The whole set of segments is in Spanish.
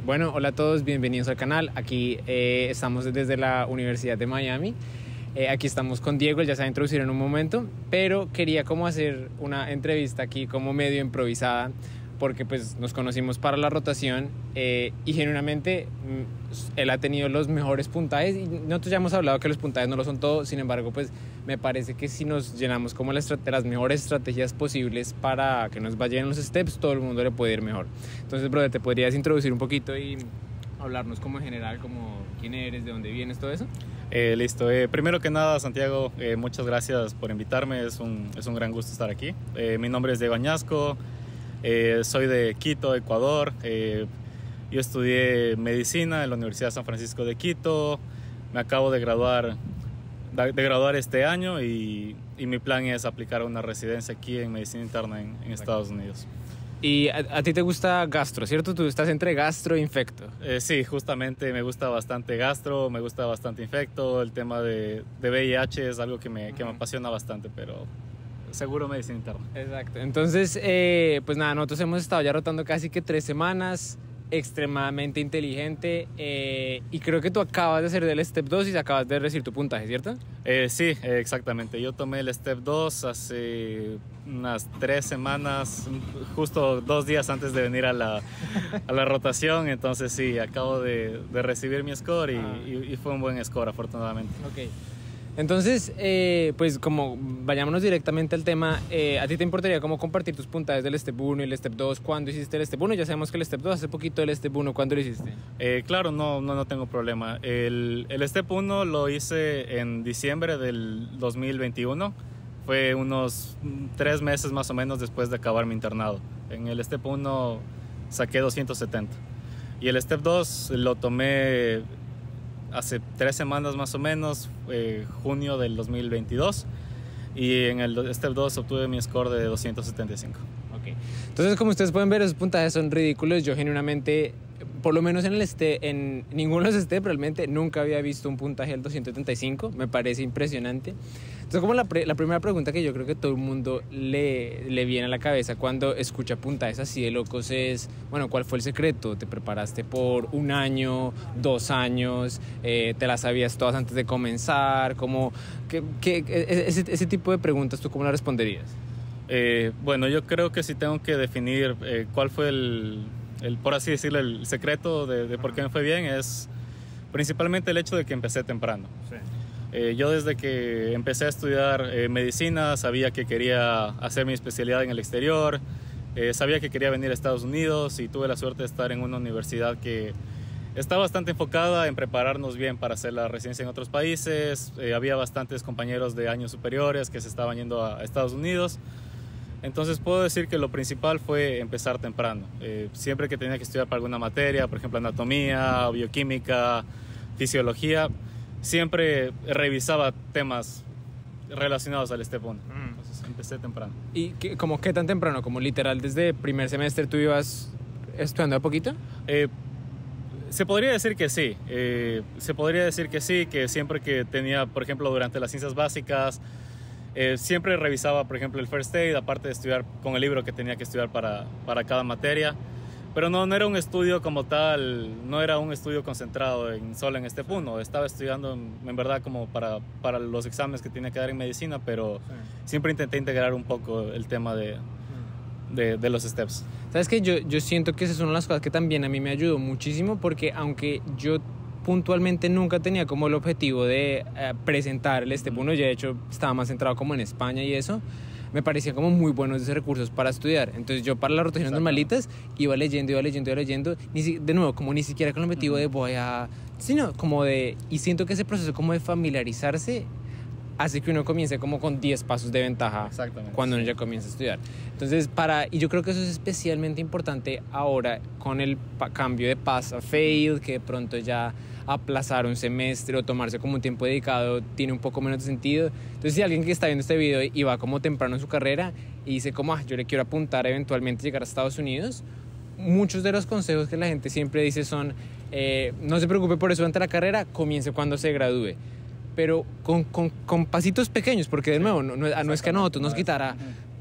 Bueno, hola a todos, bienvenidos al canal. Aquí estamos desde la Universidad de Miami. Aquí estamos con Diego, él ya se va a introducir en un momento, pero quería como hacer una entrevista aquí como medio improvisada, porque pues nos conocimos para la rotación y genuinamente él ha tenido los mejores puntajes y nosotros ya hemos hablado que los puntajes no lo son todo. Sin embargo, pues me parece que si nos llenamos como las mejores estrategias posibles para que nos vayan los steps, todo el mundo le puede ir mejor. Entonces, brother, ¿te podrías introducir un poquito y hablarnos como en general, como quién eres, de dónde vienes, todo eso? Listo. Primero que nada, Santiago, muchas gracias por invitarme. Es un gran gusto estar aquí. Mi nombre es Diego Añasco. Soy de Quito, Ecuador. Yo estudié medicina en la Universidad de San Francisco de Quito. Me acabo de graduar este año y mi plan es aplicar una residencia aquí en medicina interna en Estados Unidos. Y a ti te gusta gastro, ¿cierto? Tú estás entre gastro e infecto. Sí, justamente me gusta bastante gastro, me gusta bastante infecto. El tema de VIH es algo que me apasiona bastante, pero seguro medicina interna. Exacto. Entonces, pues nada, nosotros hemos estado ya rotando casi que 3 semanas, extremadamente inteligente, y creo que tú acabas de hacer del Step 2 y acabas de recibir tu puntaje, ¿cierto? Sí, exactamente. Yo tomé el Step 2 hace unas 3 semanas, justo 2 días antes de venir a la rotación. Entonces sí, acabo de recibir mi score y fue un buen score, afortunadamente. Ok. Entonces, pues como vayámonos directamente al tema, ¿a ti te importaría cómo compartir tus puntajes del Step 1 y el Step 2? ¿Cuándo hiciste el Step 1? Ya sabemos que el Step 2 hace poquito, el Step 1, ¿cuándo lo hiciste? Claro, no tengo problema. El Step 1 lo hice en diciembre del 2021. Fue unos 3 meses más o menos después de acabar mi internado. En el Step 1 saqué 270. Y el Step 2 lo tomé hace 3 semanas más o menos, junio del 2022, y en el Step 2 obtuve mi score de 275. Ok. Entonces, como ustedes pueden ver, esos puntajes son ridículos. Yo genuinamente, por lo menos en ninguno de los steps, realmente nunca había visto un puntaje del 275. Me parece impresionante. Entonces, como la primera pregunta que yo creo que todo el mundo le viene a la cabeza cuando escucha puntajes así de locos es, bueno, ¿cuál fue el secreto? ¿Te preparaste por 1 año, 2 años? ¿Te las sabías todas antes de comenzar? Ese tipo de preguntas, ¿tú cómo las responderías? Bueno, yo creo que sí tengo que definir cuál fue el por así decirlo, el secreto de por qué me fue bien. Es principalmente el hecho de que empecé temprano. Sí. Yo desde que empecé a estudiar medicina sabía que quería hacer mi especialidad en el exterior, sabía que quería venir a Estados Unidos y tuve la suerte de estar en una universidad que está bastante enfocada en prepararnos bien para hacer la residencia en otros países. Había bastantes compañeros de años superiores que se estaban yendo a Estados Unidos. Entonces puedo decir que lo principal fue empezar temprano. Siempre que tenía que estudiar para alguna materia, por ejemplo anatomía, bioquímica, fisiología, siempre revisaba temas relacionados al Step 1. Entonces empecé temprano. ¿Y como qué tan temprano? ¿Como literal desde primer semestre tú ibas estudiando a poquito? Se podría decir que sí. Que siempre que tenía, por ejemplo, durante las ciencias básicas, siempre revisaba, por ejemplo, el First Aid, aparte de estudiar con el libro que tenía que estudiar para cada materia. Pero no era un estudio como tal, no era un estudio concentrado solo en Step 1. Estaba estudiando en verdad como para los exámenes que tenía que dar en medicina, pero siempre intenté integrar un poco el tema de los steps. ¿Sabes qué? Yo siento que esa es una de las cosas que también a mí me ayudó muchísimo, porque aunque yo puntualmente nunca tenía como el objetivo de presentar el Step 1, ya de hecho estaba más centrado como en España y eso, me parecían como muy buenos esos recursos para estudiar. Entonces yo para las rotaciones normalitas iba leyendo, de nuevo, como ni siquiera con el objetivo de sino como y siento que ese proceso como de familiarizarse hace que uno comience como con 10 pasos de ventaja cuando uno ya comienza a estudiar. Entonces, y yo creo que eso es especialmente importante ahora con el cambio de pass a fail, que de pronto ya aplazar un semestre o tomarse como un tiempo dedicado tiene un poco menos de sentido. Entonces, si alguien que está viendo este video y va como temprano en su carrera y dice como, yo le quiero apuntar eventualmente a llegar a Estados Unidos, muchos de los consejos que la gente siempre dice son, no se preocupe por eso durante la carrera, comience cuando se gradúe. Pero con pasitos pequeños, porque de nuevo, no es que a nosotros nos quitara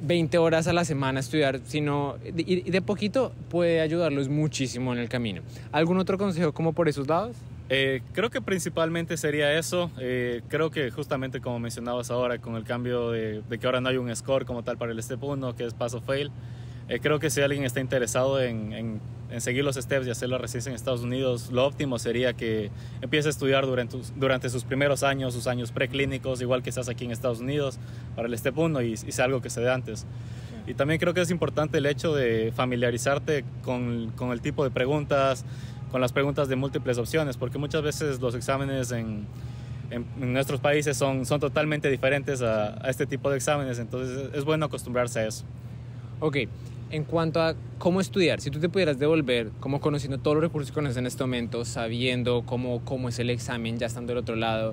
20 horas a la semana a estudiar, sino y de poquito puede ayudarlos muchísimo en el camino. ¿Algún otro consejo como por esos lados? Creo que principalmente sería eso. Creo que justamente como mencionabas ahora, con el cambio de que ahora no hay un score como tal para el Step 1, que es Pass o Fail, creo que si alguien está interesado en seguir los steps y hacer la residencia en Estados Unidos, lo óptimo sería que empiece a estudiar durante sus primeros años, sus años preclínicos, igual que estás aquí en Estados Unidos para el Step 1 y sea algo que se dé antes. Sí. Y también creo que es importante el hecho de familiarizarte con el tipo de preguntas, con las preguntas de múltiples opciones, porque muchas veces los exámenes en nuestros países son totalmente diferentes a este tipo de exámenes, entonces es bueno acostumbrarse a eso. Ok, en cuanto a cómo estudiar, si tú te pudieras devolver, como conociendo todos los recursos que conoces en este momento, sabiendo cómo es el examen, ya estando del otro lado,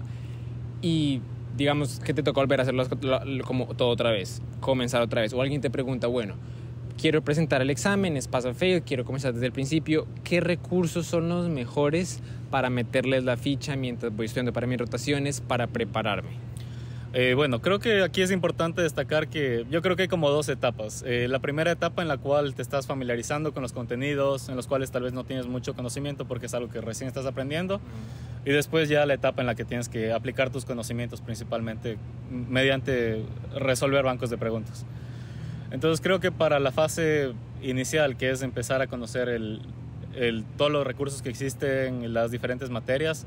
y digamos que te toca volver a hacerlo como todo otra vez, comenzar otra vez, o alguien te pregunta, bueno, quiero presentar el examen, es pass o fail, quiero comenzar desde el principio, ¿qué recursos son los mejores para meterles la ficha mientras voy estudiando para mis rotaciones, para prepararme? Bueno, creo que aquí es importante destacar que yo creo que hay como dos etapas. La primera etapa en la cual te estás familiarizando con los contenidos, en los cuales tal vez no tienes mucho conocimiento porque es algo que recién estás aprendiendo. Y después ya la etapa en la que tienes que aplicar tus conocimientos principalmente mediante resolver bancos de preguntas. Entonces creo que para la fase inicial, que es empezar a conocer todos los recursos que existen en las diferentes materias,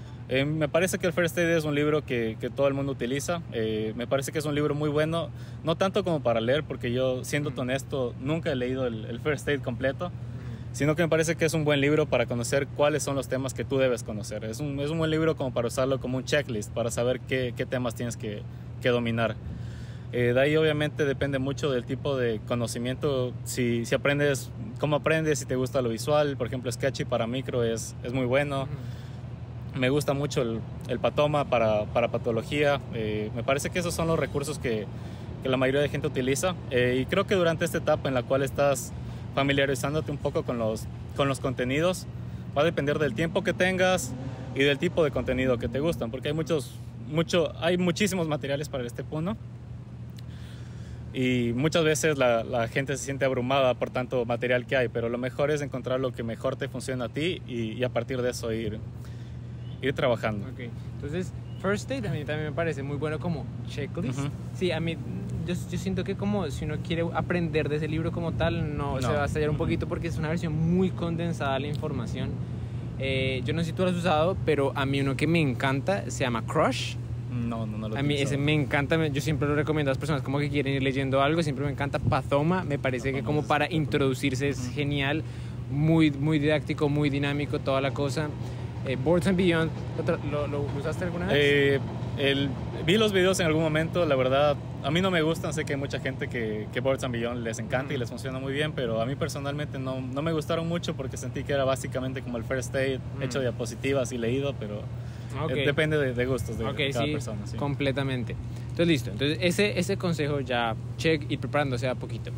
me parece que el First Aid es un libro que todo el mundo utiliza. Me parece que es un libro muy bueno, no tanto como para leer, porque yo, siendo honesto, nunca he leído el First Aid completo, sino que me parece que es un buen libro para conocer cuáles son los temas que tú debes conocer. Es un buen libro como para usarlo como un checklist, para saber qué temas tienes que dominar. De ahí obviamente depende mucho del tipo de conocimiento, si aprendes, cómo aprendes, si te gusta lo visual. Por ejemplo, Sketchy para micro es muy bueno. Me gusta mucho el Patoma para patología. Me parece que esos son los recursos que la mayoría de gente utiliza. Y creo que durante esta etapa en la cual estás familiarizándote un poco con los contenidos, va a depender del tiempo que tengas y del tipo de contenido que te gustan, porque hay muchísimos materiales para el Step 1 y muchas veces la gente se siente abrumada por tanto material que hay, pero lo mejor es encontrar lo que mejor te funciona a ti y a partir de eso ir trabajando. Okay. Entonces, First Aid a mí también me parece muy bueno como checklist. Sí, a mí yo siento que como si uno quiere aprender de ese libro como tal, no. Se va a estallar un poquito porque es una versión muy condensada de la información. Yo no sé si tú lo has usado, pero a mí uno que me encanta se llama Crush. No lo he A mí ese me encanta, yo siempre lo recomiendo a las personas como que quieren ir leyendo algo, siempre me encanta. Patoma, me parece que como para introducirse es genial, muy didáctico, muy dinámico, toda la cosa. Boards and Beyond, ¿lo usaste alguna vez? Vi los videos en algún momento, la verdad, a mí no me gustan, sé que hay mucha gente que Boards and Beyond les encanta y les funciona muy bien, pero a mí personalmente no me gustaron mucho porque sentí que era básicamente como el First Aid, hecho diapositivas y leído, pero depende de gustos de cada persona. Sí, completamente. Entonces, listo. Entonces, ese consejo ya, check, ir preparándose a poquito.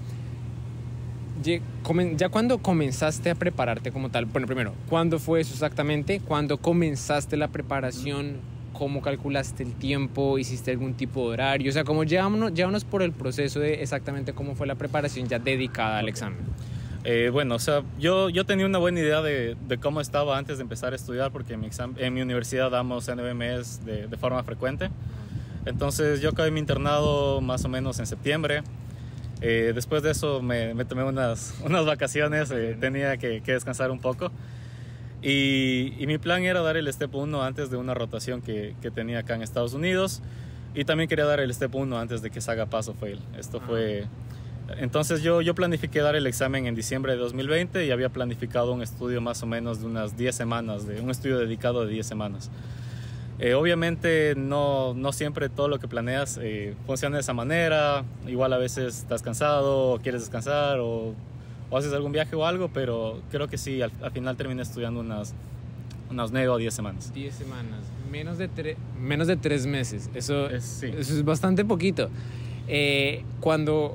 Ya cuando comenzaste a prepararte como tal, bueno, primero, ¿cuándo fue eso exactamente? ¿Cuándo comenzaste la preparación? ¿Cómo calculaste el tiempo? ¿Hiciste algún tipo de horario? O sea, como llévanos por el proceso de exactamente cómo fue la preparación ya dedicada al examen. Bueno, o sea, yo tenía una buena idea de cómo estaba antes de empezar a estudiar, porque en mi universidad damos NBMS de forma frecuente. Entonces yo acabé mi internado más o menos en septiembre. Después de eso me tomé unas vacaciones, tenía que descansar un poco y mi plan era dar el Step 1 antes de una rotación que tenía acá en Estados Unidos, y también quería dar el Step 1 antes de que se haga Pass o Fail. Entonces yo planifiqué dar el examen en diciembre de 2020 y había planificado un estudio más o menos de unas 10 semanas, un estudio dedicado de 10 semanas. Obviamente no siempre todo lo que planeas funciona de esa manera. Igual a veces estás cansado o quieres descansar o haces algún viaje o algo, pero creo que sí, al final terminé estudiando unas 9 o 10 semanas. 10 semanas, menos de 3 meses, eso es bastante poquito. Cuando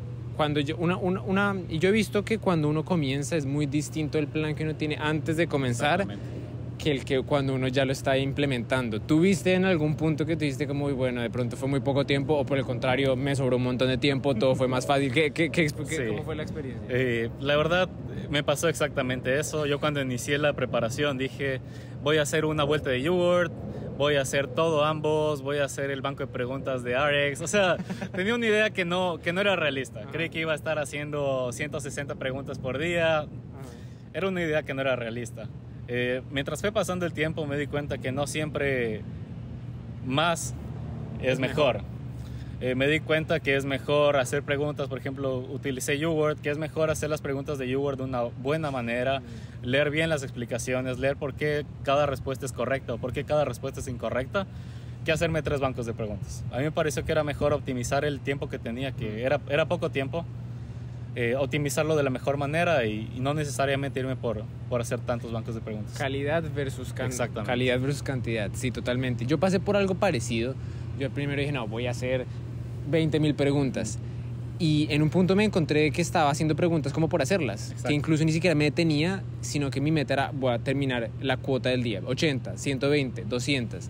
yo he visto que cuando uno comienza es muy distinto el plan que uno tiene antes de comenzar que el que cuando uno ya lo está implementando. ¿Tuviste en algún punto que te dijiste como, bueno, de pronto fue muy poco tiempo, o por el contrario, me sobró un montón de tiempo, todo fue más fácil? ¿Cómo fue la experiencia? La verdad, me pasó exactamente eso. Yo cuando inicié la preparación dije, voy a hacer una vuelta de YouWord, voy a hacer todo ambos, voy a hacer el banco de preguntas de RX. O sea, tenía una idea que no era realista. Creí que iba a estar haciendo 160 preguntas por día. Era una idea que no era realista. Mientras fue pasando el tiempo me di cuenta que no siempre más es mejor. Me di cuenta que es mejor hacer preguntas, por ejemplo, utilicé YouWord, que es mejor hacer las preguntas de YouWord de una buena manera, leer bien las explicaciones, leer por qué cada respuesta es correcta o por qué cada respuesta es incorrecta, que hacerme 3 bancos de preguntas. A mí me pareció que era mejor optimizar el tiempo que tenía, que era poco tiempo, optimizarlo de la mejor manera y no necesariamente irme por hacer tantos bancos de preguntas. Calidad versus cantidad, sí, totalmente. Yo pasé por algo parecido. Yo primero dije, no, voy a hacer 20.000 preguntas. Y en un punto me encontré que estaba haciendo preguntas como por hacerlas. Exacto. Que incluso ni siquiera me detenía, sino que mi meta era, voy a terminar la cuota del día. 80, 120, 200.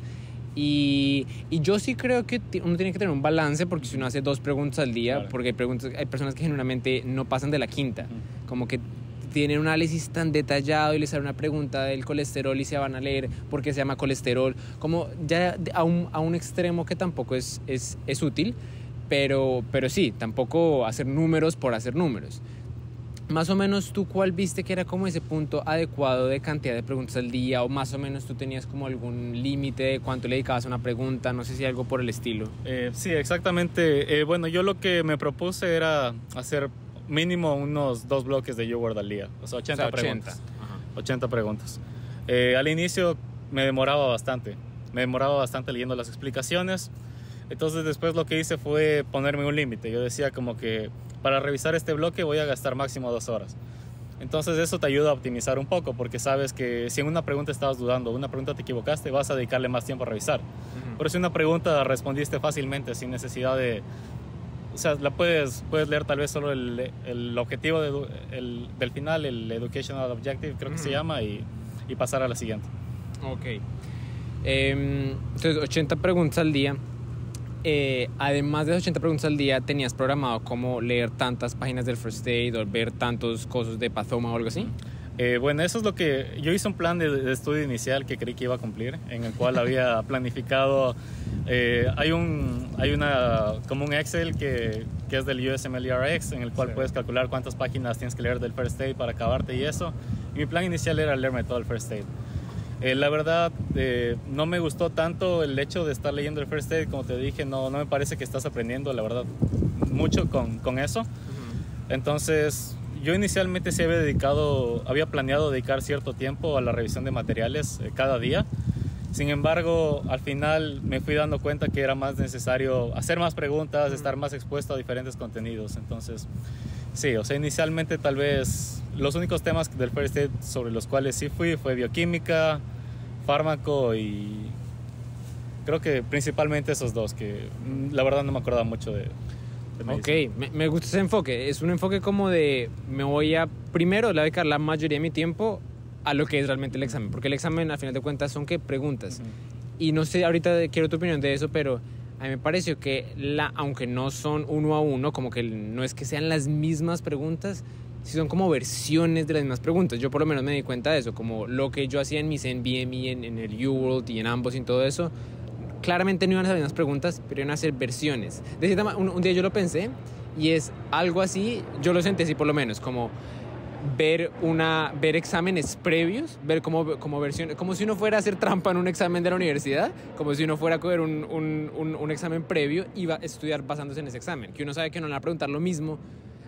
Y yo sí creo que uno tiene que tener un balance, porque si uno hace 2 preguntas al día, claro. Porque hay personas que generalmente no pasan de la quinta. Como que tienen un análisis tan detallado y les sale una pregunta del colesterol y se van a leer por qué se llama colesterol, como ya a un extremo que tampoco es útil, pero sí, tampoco hacer números por hacer números. Más o menos, ¿tú cuál viste que era como ese punto adecuado de cantidad de preguntas al día? O más o menos tú tenías como algún límite de cuánto le dedicabas a una pregunta, no sé si algo por el estilo. Sí, exactamente. Bueno, yo lo que me propuse era hacer mínimo unos 2 bloques de YouWord al día, o sea, 80 preguntas. 80 preguntas. Al inicio me demoraba bastante leyendo las explicaciones. Entonces después lo que hice fue ponerme un límite. Yo decía como que para revisar este bloque voy a gastar máximo 2 horas. Entonces eso te ayuda a optimizar un poco, porque sabes que si en una pregunta estabas dudando, una pregunta te equivocaste, vas a dedicarle más tiempo a revisar. Pero si una pregunta respondiste fácilmente, sin necesidad de... O sea, la puedes leer tal vez solo el objetivo del final, el Educational Objective, creo que se llama, y pasar a la siguiente. Ok. Entonces, 80 preguntas al día. Además de las 80 preguntas al día, ¿tenías programado cómo leer tantas páginas del First Aid o ver tantos cosas de Pathoma o algo así? Bueno, eso es lo que... Yo hice un plan de estudio inicial que creí que iba a cumplir, en el cual había planificado... hay como un Excel que es del USMLE-RX, en el cual puedes calcular cuántas páginas tienes que leer del First Aid para acabarte y eso. Y mi plan inicial era leerme todo el First Aid. La verdad, no me gustó tanto el hecho de estar leyendo el First Aid. Como te dije, no me parece que estás aprendiendo, la verdad, mucho con eso. Entonces, yo inicialmente sí había planeado dedicar cierto tiempo a la revisión de materiales cada día. Sin embargo, al final me fui dando cuenta que era más necesario hacer más preguntas, estar más expuesto a diferentes contenidos. Entonces, sí, o sea, inicialmente tal vez los únicos temas del First Aid sobre los cuales sí fue bioquímica, fármaco y creo que principalmente esos 2, que la verdad no me acordaba mucho de medicina. Ok, me gusta ese enfoque. Es un enfoque como de, primero le voy a dedicar la mayoría de mi tiempo a lo que es realmente el examen, porque el examen al final de cuentas son ¿qué? Preguntas. Y no sé, ahorita quiero tu opinión de eso, pero a mí me pareció que aunque no son 1 a 1, como que no es que sean las mismas preguntas, sí son como versiones de las mismas preguntas. Yo por lo menos me di cuenta de eso, como lo que yo hacía en mis NBME, en el UWorld y en ambos y en todo eso, claramente no iban a ser las mismas preguntas, pero iban a ser versiones. De cierta manera, un día yo lo pensé y es algo así, yo lo sentí así por lo menos, como ver exámenes previos, ver como versiones, como si uno fuera a hacer trampa en un examen de la universidad, como si uno fuera a coger un examen previo y va a estudiar basándose en ese examen, que uno sabe que no le van a preguntar lo mismo.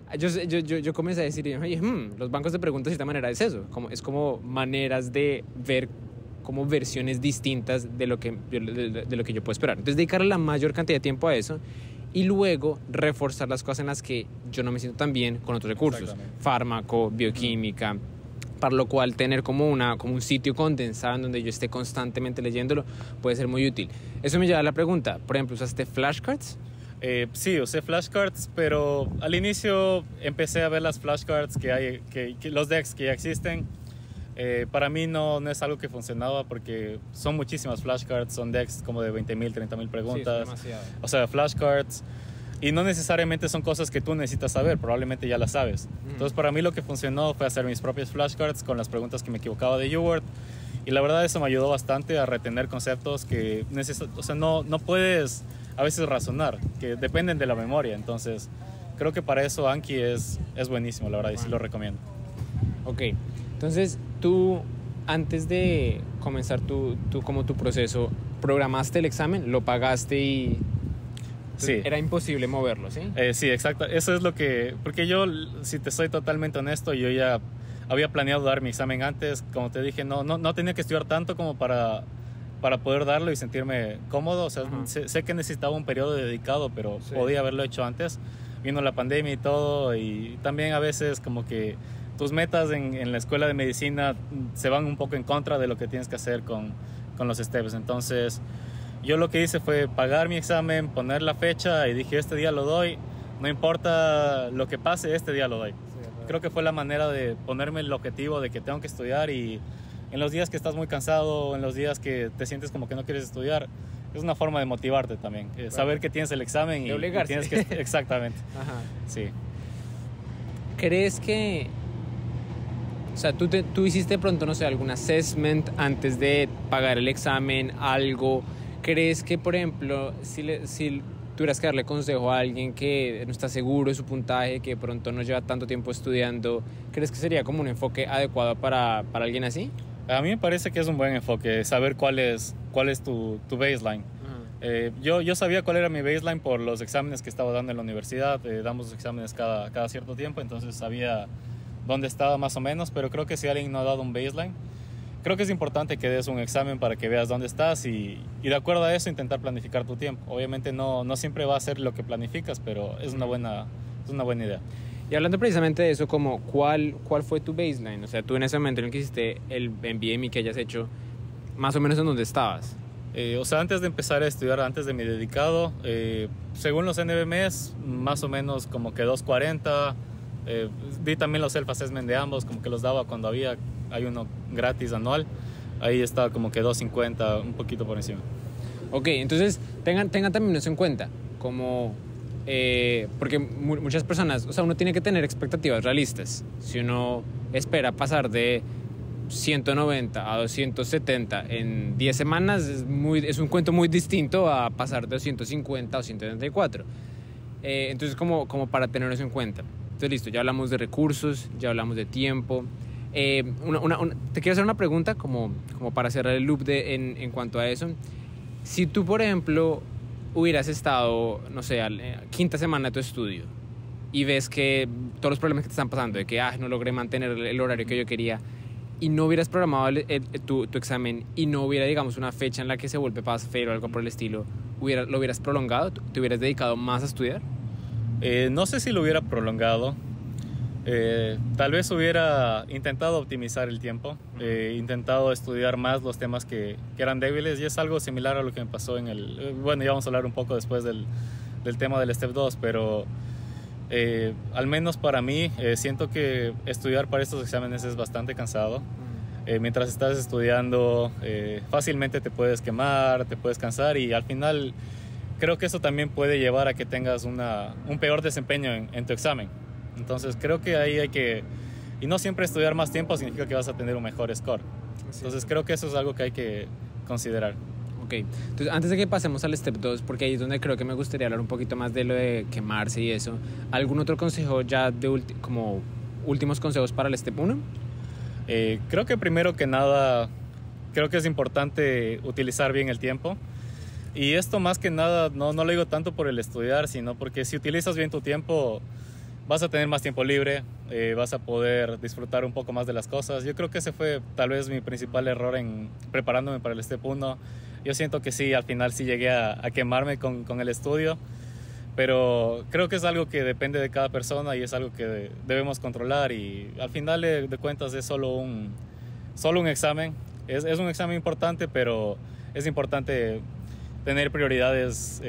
Yo comencé a decir, oye, los bancos de preguntas de esta manera es eso, es como maneras de ver como versiones distintas de lo que yo puedo esperar. Entonces dedicarle la mayor cantidad de tiempo a eso y luego reforzar las cosas en las que yo no me siento tan bien con otros recursos, fármaco, bioquímica, para lo cual tener como un sitio condensado en donde yo esté constantemente leyéndolo puede ser muy útil. Eso me lleva a la pregunta, por ejemplo, ¿usaste flashcards? Sí, usé flashcards, pero al inicio empecé a ver las flashcards que hay, que los decks que ya existen. Para mí no es algo que funcionaba porque son muchísimas flashcards, son decks como de 20.000, 30.000 preguntas. Sí, es demasiado. O sea, flashcards. Y no necesariamente son cosas que tú necesitas saber, probablemente ya las sabes. Entonces, para mí lo que funcionó fue hacer mis propias flashcards con las preguntas que me equivocaba de UWorld. Y la verdad eso me ayudó bastante a retener conceptos que o sea, no puedes a veces razonar, que dependen de la memoria. Entonces, creo que para eso Anki es buenísimo, la verdad, y sí lo recomiendo. Ok, entonces tú, antes de comenzar tu proceso, ¿programaste el examen? ¿Lo pagaste y...? Sí. Era imposible moverlo, ¿sí? Sí, exacto. Eso es lo que... Porque yo, si te soy totalmente honesto, yo ya había planeado dar mi examen antes. Como te dije, no tenía que estudiar tanto como para poder darlo y sentirme cómodo. O sea, sé que necesitaba un periodo dedicado, pero podía haberlo hecho antes. Vino la pandemia y todo. Y también a veces como que tus metas en la escuela de medicina se van un poco en contra de lo que tienes que hacer con los steps. Entonces... yo lo que hice fue pagar mi examen, poner la fecha y dije, este día lo doy, no importa lo que pase, este día lo doy. Creo que fue la manera de ponerme el objetivo de que tengo que estudiar, y en los días que estás muy cansado, en los días que te sientes como que no quieres estudiar, es una forma de motivarte también. Saber que tienes el examen y tienes que... Exactamente. Ajá. Sí. ¿Crees que... o sea, tú hiciste de pronto, no sé, algún assessment antes de pagar el examen, algo... ¿Crees que, por ejemplo, si tuvieras que darle consejo a alguien que no está seguro de su puntaje, que de pronto no lleva tanto tiempo estudiando, ¿crees que sería como un enfoque adecuado para alguien así? A mí me parece que es un buen enfoque, saber cuál es tu baseline. Yo sabía cuál era mi baseline por los exámenes que estaba dando en la universidad. Damos los exámenes cada cierto tiempo, entonces sabía dónde estaba más o menos, pero creo que si alguien no ha dado un baseline, creo que es importante que des un examen para que veas dónde estás y de acuerdo a eso intentar planificar tu tiempo. Obviamente no siempre va a ser lo que planificas, pero es una buena idea. Y hablando precisamente de eso, como ¿cuál fue tu baseline? O sea, tú en ese momento en el que hiciste el MBA que hayas hecho, más o menos en dónde estabas. O sea, antes de empezar a estudiar, antes de mi dedicado, según los NBMs, más o menos como que 240. Di también los self-assessment de ambos, como que los daba cuando hay uno gratis anual. Ahí estaba como que 250, un poquito por encima. Ok, entonces tengan también eso en cuenta, como... porque muchas personas, o sea, uno tiene que tener expectativas realistas. Si uno espera pasar de 190 a 270 en 10 semanas, es un cuento muy distinto a pasar de 250 a 174. Entonces, como para tener eso en cuenta. Entonces, listo, ya hablamos de recursos, ya hablamos de tiempo. Te quiero hacer una pregunta como para cerrar el loop en cuanto a eso. Si tú, por ejemplo, hubieras estado, no sé, quinta semana de tu estudio y ves que todos los problemas que te están pasando, de que no logré mantener el horario que yo quería, y no hubieras programado tu examen y no hubiera, digamos, una fecha en la que se vuelve pass-fail o algo por el estilo, ¿lo hubieras prolongado? ¿Te hubieras dedicado más a estudiar? No sé si lo hubiera prolongado. Tal vez hubiera intentado optimizar el tiempo, intentado estudiar más los temas que eran débiles, y es algo similar a lo que me pasó bueno, ya vamos a hablar un poco después del tema del Step 2, pero al menos para mí siento que estudiar para estos exámenes es bastante cansado. Mientras estás estudiando fácilmente te puedes quemar, te puedes cansar, y al final creo que eso también puede llevar a que tengas un peor desempeño en tu examen. Entonces creo que ahí hay que... Y no siempre estudiar más tiempo significa que vas a tener un mejor score. Entonces creo que eso es algo que hay que considerar. Ok, entonces antes de que pasemos al Step 2, porque ahí es donde creo que me gustaría hablar un poquito más de lo de quemarse y eso, ¿algún otro consejo ya como últimos consejos para el Step 1? Creo que primero que nada, creo que es importante utilizar bien el tiempo. Y esto más que nada no lo digo tanto por el estudiar, sino porque si utilizas bien tu tiempo, vas a tener más tiempo libre, vas a poder disfrutar un poco más de las cosas. Yo creo que ese fue tal vez mi principal error en preparándome para el Step 1. Yo siento que sí, al final sí llegué a quemarme con el estudio, pero creo que es algo que depende de cada persona y es algo que debemos controlar, y al final de cuentas es solo un examen. Es un examen importante, pero es importante tener prioridades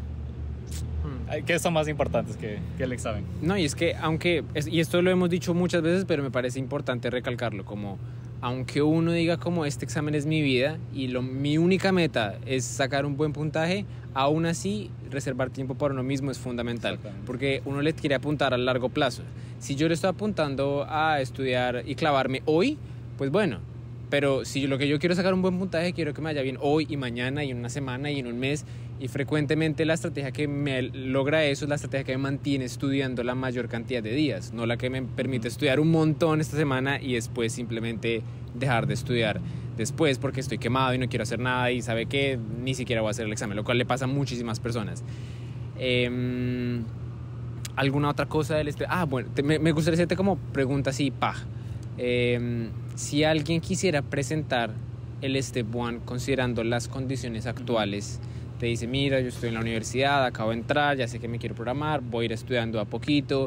que son más importantes que el examen. No, y es que y esto lo hemos dicho muchas veces, pero me parece importante recalcarlo, como aunque uno diga como este examen es mi vida y mi única meta es sacar un buen puntaje, aún así reservar tiempo para uno mismo es fundamental, porque uno le quiere apuntar a largo plazo. Si yo le estoy apuntando a estudiar y clavarme hoy, pues bueno, pero si lo que yo quiero es sacar un buen puntaje, quiero que me vaya bien hoy y mañana y en una semana y en un mes, y frecuentemente la estrategia que me logra eso es la estrategia que me mantiene estudiando la mayor cantidad de días, no la que me permite estudiar un montón esta semana y después simplemente dejar de estudiar después porque estoy quemado y no quiero hacer nada y sabe que ni siquiera voy a hacer el examen, lo cual le pasa a muchísimas personas. ¿Alguna otra cosa del bueno, me gustaría hacerte como pregunta así, si alguien quisiera presentar el Step 1 considerando las condiciones actuales, te dice, mira, yo estoy en la universidad, acabo de entrar, ya sé que me quiero programar, voy a ir estudiando a poquito,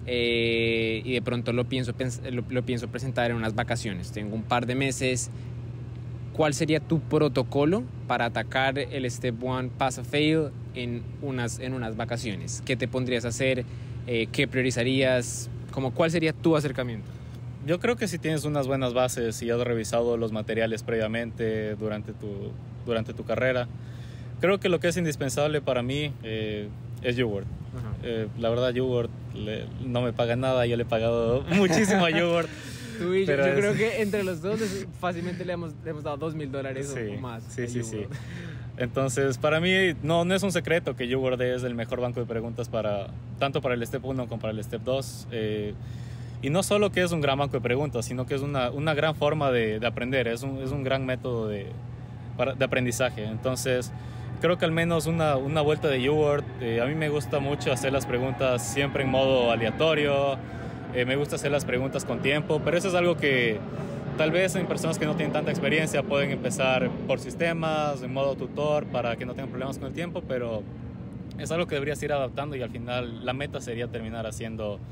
y de pronto lo pienso presentar en unas vacaciones, tengo un par de meses. ¿Cuál sería tu protocolo para atacar el Step 1 Pass or Fail en unas vacaciones? ¿Qué te pondrías a hacer? ¿Qué priorizarías? ¿Cuál sería tu acercamiento? Yo creo que si tienes unas buenas bases y has revisado los materiales previamente durante tu carrera, creo que lo que es indispensable para mí es YouWord. La verdad, YouWord no me paga nada, yo le he pagado muchísimo a YouWord. Tú y yo creo que entre los dos fácilmente le hemos dado $2,000 o más. Sí. Entonces, para mí no es un secreto que YouWord es el mejor banco de preguntas tanto para el Step 1 como para el Step 2. Y no solo que es un gran banco de preguntas, sino que es una gran forma de aprender, es un gran método de aprendizaje. Entonces, creo que al menos una vuelta de YouWord, a mí me gusta mucho hacer las preguntas siempre en modo aleatorio, me gusta hacer las preguntas con tiempo, pero eso es algo que tal vez en personas que no tienen tanta experiencia pueden empezar por sistemas, en modo tutor, para que no tengan problemas con el tiempo, pero es algo que deberías ir adaptando y al final la meta sería terminar haciendo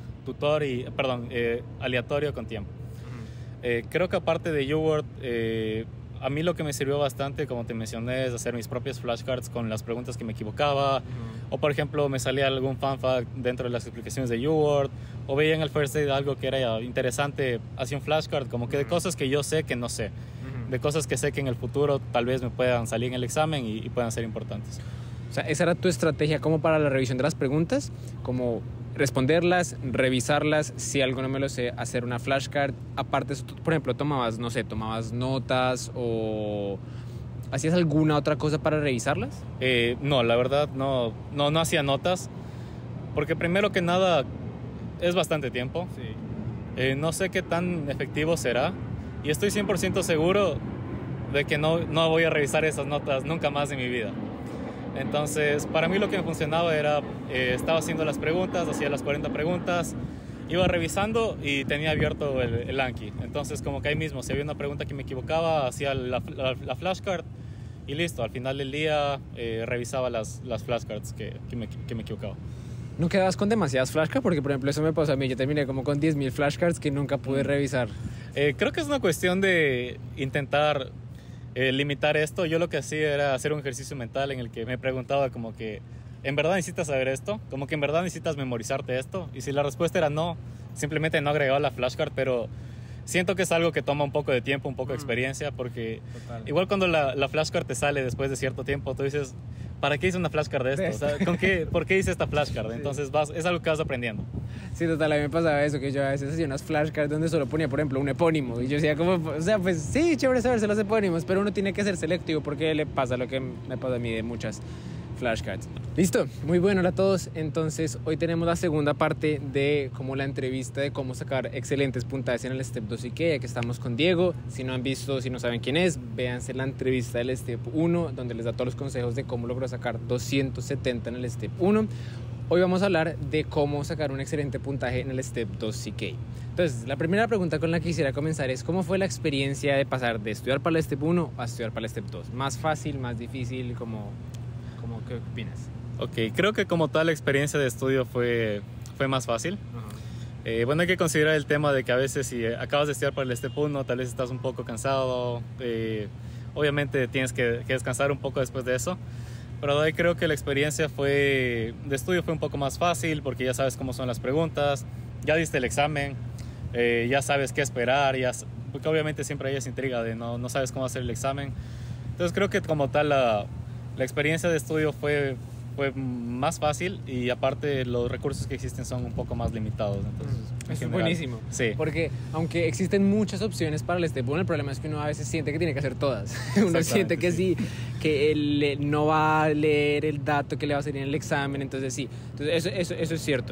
aleatorio con tiempo. Creo que aparte de YouWord, a mí lo que me sirvió bastante, como te mencioné, es hacer mis propias flashcards con las preguntas que me equivocaba. O, por ejemplo, me salía algún fanfact dentro de las explicaciones de YouWord. O veía en el First Aid algo que era interesante, hacía un flashcard, como que de cosas que yo sé que no sé. De cosas que sé que en el futuro tal vez me puedan salir en el examen y puedan ser importantes. O sea, ¿esa era tu estrategia como para la revisión de las preguntas? Como responderlas, revisarlas, si algo no me lo sé, hacer una flashcard. Aparte, por ejemplo, tomabas notas o hacías alguna otra cosa para revisarlas? No, la verdad no hacía notas, porque primero que nada es bastante tiempo. Sí. No sé qué tan efectivo será y estoy 100% seguro de que no voy a revisar esas notas nunca más en mi vida. Entonces, para mí lo que me funcionaba era, estaba haciendo las preguntas, hacía las 40 preguntas, iba revisando y tenía abierto el Anki. Entonces, como que ahí mismo, si había una pregunta que me equivocaba, hacía la flashcard y listo. Al final del día revisaba las flashcards que me equivocaba. ¿No quedabas con demasiadas flashcards? Porque, por ejemplo, eso me pasó a mí. Yo terminé como con 10,000 flashcards que nunca pude revisar. Creo que es una cuestión de intentar limitar esto. Yo lo que hacía era hacer un ejercicio mental en el que me preguntaba como que ¿en verdad necesitas saber esto? Como que ¿en verdad necesitas memorizarte esto? Y si la respuesta era no, simplemente no agregaba la flashcard, pero siento que es algo que toma un poco de tiempo, un poco de experiencia, porque igual cuando la flashcard te sale después de cierto tiempo, tú dices, ¿para qué hice una flashcard de esto? O sea, ¿por qué hice esta flashcard? Entonces es algo que vas aprendiendo. Sí, total, a mí me pasaba eso, que yo a veces hacía unas flashcards donde solo ponía, por ejemplo, un epónimo. Y yo decía como, o sea, pues sí, chévere saberse los epónimos, pero uno tiene que ser selectivo porque le pasa lo que me pasa a mí de muchas flashcards. Listo, muy bueno a todos. Entonces, hoy tenemos la segunda parte de como la entrevista de cómo sacar excelentes puntajes en el Step 2 y que estamos con Diego. Si no han visto, si no saben quién es, véanse la entrevista del Step 1, donde les da todos los consejos de cómo logró sacar 270 en el Step 1. Hoy vamos a hablar de cómo sacar un excelente puntaje en el Step 2 CK. Entonces, la primera pregunta con la que quisiera comenzar es ¿cómo fue la experiencia de pasar de estudiar para el Step 1 a estudiar para el Step 2? ¿Más fácil, más difícil? ¿Qué opinas? Ok, creo que como tal la experiencia de estudio fue más fácil. Bueno, hay que considerar el tema de que a veces si acabas de estudiar para el Step 1, tal vez estás un poco cansado. Obviamente tienes que descansar un poco después de eso. Pero ahí creo que la experiencia de estudio fue un poco más fácil porque ya sabes cómo son las preguntas, ya diste el examen, ya sabes qué esperar, porque obviamente siempre hay esa intriga de no sabes cómo hacer el examen. Entonces creo que como tal la experiencia de estudio fue más fácil, y aparte los recursos que existen son un poco más limitados. Entonces, eso es buenísimo. Sí. Porque aunque existen muchas opciones para el Step 1, el problema es que uno a veces siente que tiene que hacer todas. Uno siente que sí, que él no va a leer el dato que le va a salir en el examen, entonces sí. Entonces eso es cierto.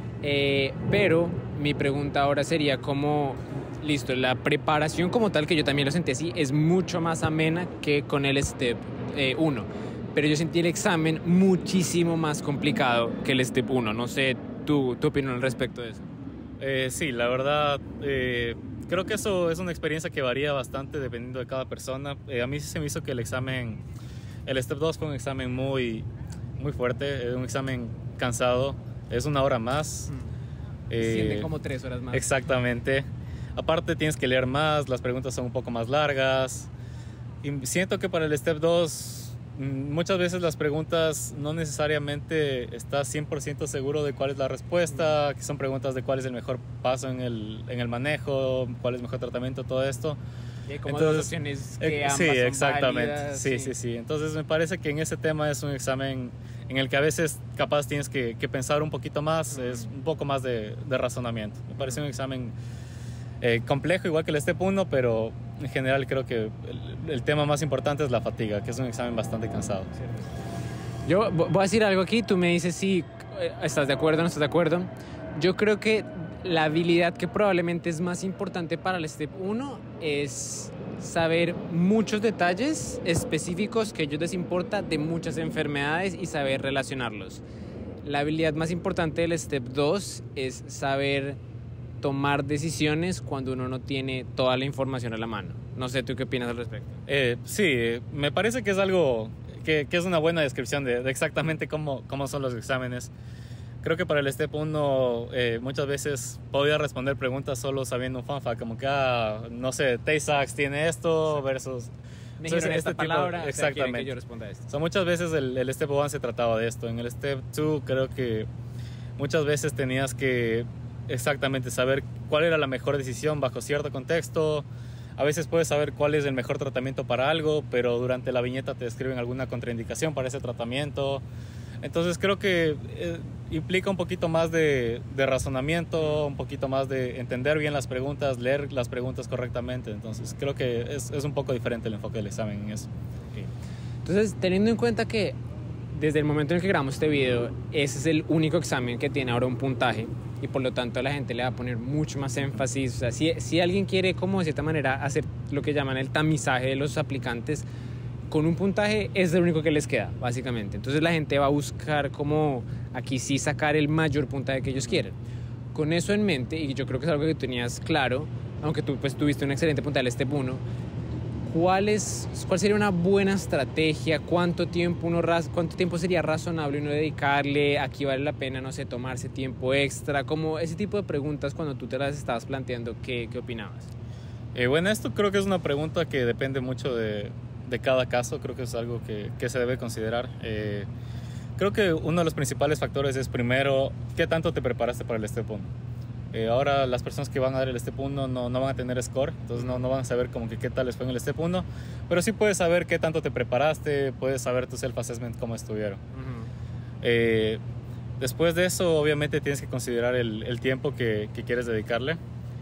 Pero mi pregunta ahora sería como, listo, la preparación como tal, que yo también lo sentí así, es mucho más amena que con el Step 1. Pero yo sentí el examen muchísimo más complicado que el Step 1. No sé, tu opinión al respecto de eso. Sí, la verdad, creo que eso es una experiencia que varía bastante dependiendo de cada persona. A mí sí se me hizo que el Step 2 fue un examen muy, muy fuerte, un examen cansado, es 1 hora más. Sienten como 3 horas más. Exactamente. Aparte tienes que leer más, las preguntas son un poco más largas. Y siento que para el Step 2... muchas veces las preguntas no necesariamente estás 100% seguro de cuál es la respuesta, que son preguntas de cuál es el mejor paso en el manejo, cuál es el mejor tratamiento, todo esto. Y hay como dos opciones que ambas sí, son exactamente. válidas, Sí. Entonces me parece que en ese tema es un examen en el que a veces capaz tienes que pensar un poquito más, es un poco más de razonamiento. Me parece un examen complejo, igual que el Step 1, pero en general creo que el tema más importante es la fatiga, que es un examen bastante cansado. Yo voy a decir algo aquí, tú me dices si estás de acuerdo o no estás de acuerdo. Yo creo que la habilidad que probablemente es más importante para el Step 1 es saber muchos detalles específicos que a ellos les importa de muchas enfermedades y saber relacionarlos. La habilidad más importante del Step 2 es saber tomar decisiones cuando uno no tiene toda la información a la mano. No sé, ¿tú qué opinas al respecto? Sí, me parece que es algo que es una buena descripción de exactamente cómo son los exámenes. Creo que para el Step 1 muchas veces podía responder preguntas solo sabiendo un fun fact, como que, no sé, Tay-Sachs tiene esto versus... Me dijeron esta palabra, exactamente. O sea, quieren que yo responda esto. O sea, muchas veces el Step 1 se trataba de esto. En el Step 2 creo que muchas veces tenías que exactamente saber cuál era la mejor decisión bajo cierto contexto. A veces puedes saber cuál es el mejor tratamiento para algo, pero durante la viñeta te describen alguna contraindicación para ese tratamiento. Entonces creo que implica un poquito más de razonamiento, un poquito más de entender bien las preguntas, leer las preguntas correctamente. Entonces creo que es un poco diferente el enfoque del examen en eso. Okay. Entonces, teniendo en cuenta que desde el momento en el que grabamos este video, ese es el único examen que tiene ahora un puntaje, y por lo tanto la gente le va a poner mucho más énfasis. O sea, si alguien quiere, como de cierta manera, hacer lo que llaman el tamizaje de los aplicantes, con un puntaje es el único que les queda, básicamente. Entonces la gente va a buscar como aquí sí sacar el mayor puntaje que ellos quieren. Con eso en mente, y yo creo que es algo que tenías claro, aunque tú pues tuviste un excelente puntaje del Step 1, ¿cuál sería una buena estrategia? ¿Cuánto tiempo sería razonable uno dedicarle? ¿Aquí vale la pena, no sé, tomarse tiempo extra? Como ese tipo de preguntas cuando tú te las estabas planteando, ¿qué opinabas? Bueno, esto creo que es una pregunta que depende mucho de cada caso. Creo que es algo que se debe considerar. Creo que uno de los principales factores es, primero, ¿qué tanto te preparaste para el Step 1? Ahora las personas que van a dar el Step 1 no van a tener score, entonces no van a saber como que qué tal les fue en el Step 1, pero sí puedes saber qué tanto te preparaste, puedes saber tu self-assessment cómo estuvieron. Después de eso, obviamente tienes que considerar el tiempo que quieres dedicarle.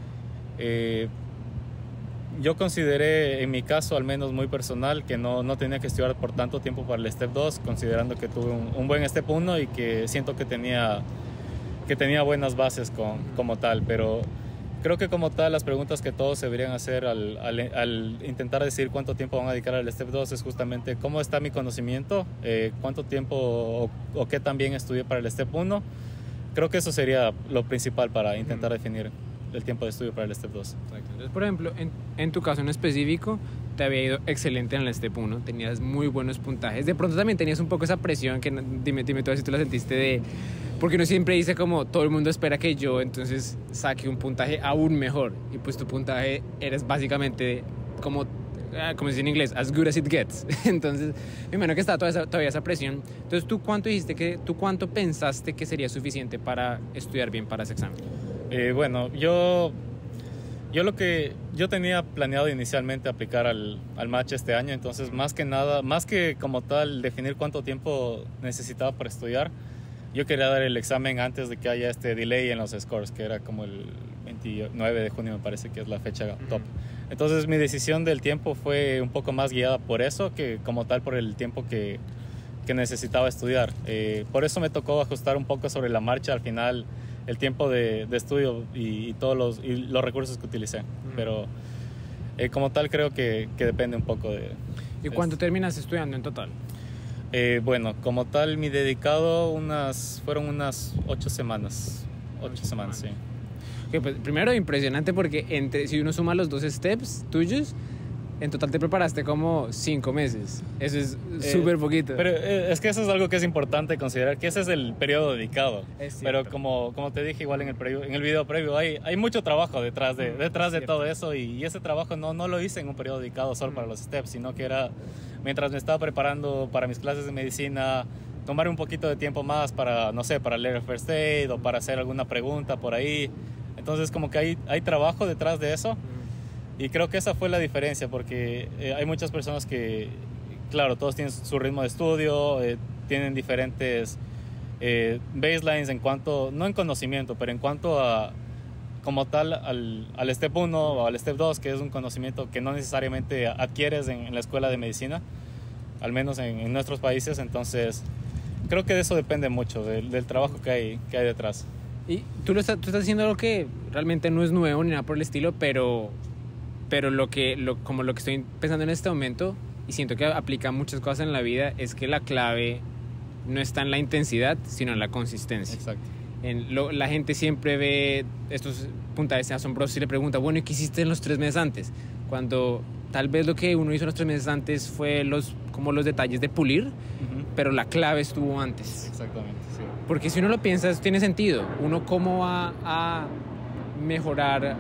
Yo consideré, en mi caso al menos muy personal, que no tenía que estudiar por tanto tiempo para el Step 2, considerando que tuve un buen Step 1 y que siento que tenía buenas bases como tal, pero creo que como tal las preguntas que todos deberían hacer al intentar decir cuánto tiempo van a dedicar al Step 2 es justamente cómo está mi conocimiento, cuánto tiempo o qué tan bien estudié para el Step 1. Creo que eso sería lo principal para intentar definir el tiempo de estudio para el Step 2. Entonces, por ejemplo, en tu caso en específico, te había ido excelente en el Step 1, tenías muy buenos puntajes. De pronto también tenías un poco esa presión, que dime tú si tú la sentiste porque uno siempre dice como todo el mundo espera que yo entonces saque un puntaje aún mejor, y pues tu puntaje eres básicamente como se dice en inglés, as good as it gets. Entonces me imagino que está todavía esa presión. Entonces, ¿tú cuánto pensaste que sería suficiente para estudiar bien para ese examen? Bueno, yo Yo tenía planeado inicialmente aplicar al match este año, entonces más que nada, más que como tal definir cuánto tiempo necesitaba para estudiar, yo quería dar el examen antes de que haya este delay en los scores, que era como el 29 de junio me parece que es la fecha top. Entonces mi decisión del tiempo fue un poco más guiada por eso que como tal por el tiempo que necesitaba estudiar. Por eso me tocó ajustar un poco sobre la marcha al final el tiempo de estudio y todos los recursos que utilicé. Pero como tal creo que depende un poco de... ¿Y cuánto terminas estudiando en total? Bueno, como tal mi dedicado fueron unas 8 semanas. 8 semanas, sí. Okay, pues, primero impresionante porque si uno suma los 2 steps tuyos, en total te preparaste como 5 meses. Eso es súper poquito. Pero es que eso es algo que es importante considerar, que ese es el periodo dedicado. Pero como te dije igual en el video previo, hay mucho trabajo detrás de todo eso y ese trabajo no lo hice en un periodo dedicado solo para los steps, sino que era mientras me estaba preparando para mis clases de medicina, tomar un poquito de tiempo más para, no sé, para leer el first aid o para hacer alguna pregunta por ahí. Entonces como que hay trabajo detrás de eso. Y creo que esa fue la diferencia, porque hay muchas personas que, claro, todos tienen su ritmo de estudio, tienen diferentes baselines en cuanto, no en conocimiento, pero en cuanto a, como tal, al Step 1 o al Step 2, que es un conocimiento que no necesariamente adquieres en la escuela de medicina, al menos en nuestros países. Entonces, creo que de eso depende mucho, del trabajo que hay detrás. Y tú estás haciendo algo que realmente no es nuevo ni nada por el estilo, pero como lo que estoy pensando en este momento, y siento que aplica muchas cosas en la vida, es que la clave no está en la intensidad, sino en la consistencia. Exacto. La gente siempre ve estos puntajes asombrosos y le pregunta, bueno, ¿y qué hiciste en los 3 meses antes? Cuando tal vez lo que uno hizo en los 3 meses antes fue como los detalles de pulir, pero la clave estuvo antes. Exactamente, sí. Porque si uno lo piensa, tiene sentido. Uno cómo va a mejorar...